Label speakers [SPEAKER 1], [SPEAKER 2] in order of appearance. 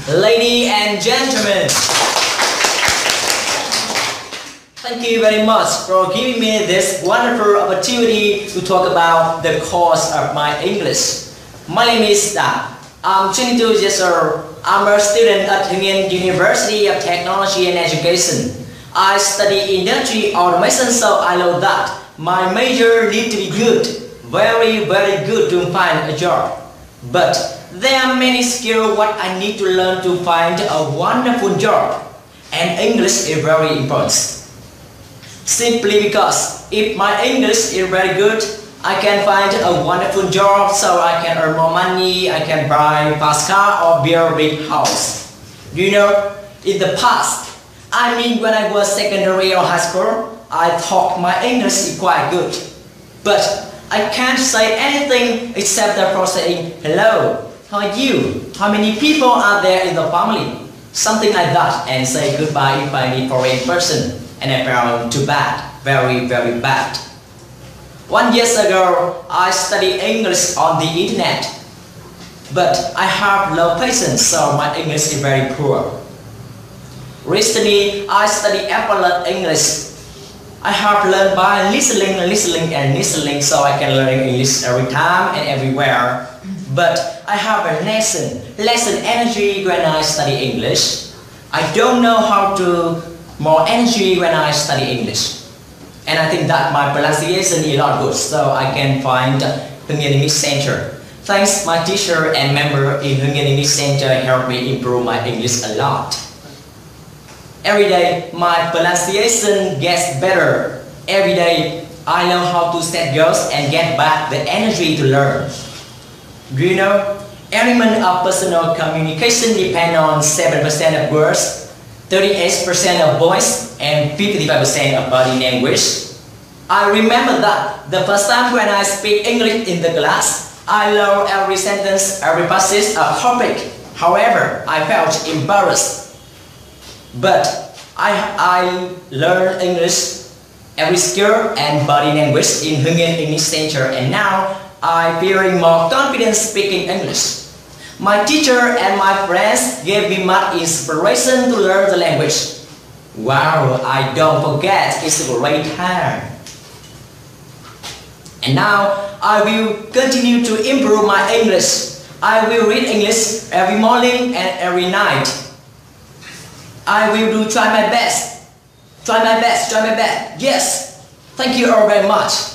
[SPEAKER 1] Ladies and gentlemen, thank you very much for giving me this wonderful opportunity to talk about the course of my English. My name is Da. I'm 22 years old. I'm a student at Hưng Yên University of Technology and Education. I study industry automation, so I know that my major needs to be good, very good to find a job. But there are many skills what I need to learn to find a wonderful job, and English is very important. Simply because if my English is very good, I can find a wonderful job, so I can earn more money, I can buy a fast car or build a big house. You know, in the past, when I was secondary or high school, I thought my English is quite good. But I can't say anything except for saying, hello, how are you? How many people are there in the family? Something like that, and say goodbye if I meet for a person. And I felt too bad, very bad. 1 year ago, I studied English on the internet. But I have low patience, so my English is very poor. Recently, I studied Apple English. I have learned by listening, so I can learn English every time and everywhere. But I have a lesson energy when I study English. I don't know how to more energy when I study English. And I think that my pronunciation is not good, so I can find Hưng Yên English Center. Thanks, my teacher and member in Hưng Yên English Center helped me improve my English a lot. Every day, my pronunciation gets better. Every day, I know how to set goals and get back the energy to learn. Do you know, element of personal communication depends on 7% of words, 38% of voice, and 55% of body language. I remember that the first time when I speak English in the class, I learned every sentence, every passage, a topic. However, I felt embarrassed. But I learned English, every skill and body language in Hưng Yên English Center, and now I'm feeling more confident speaking English. My teacher and my friends gave me much inspiration to learn the language. Wow, I don't forget, it's a great time. And now I will continue to improve my English. I will read English every morning and every night. I will try my best. Yes. Thank you all very much.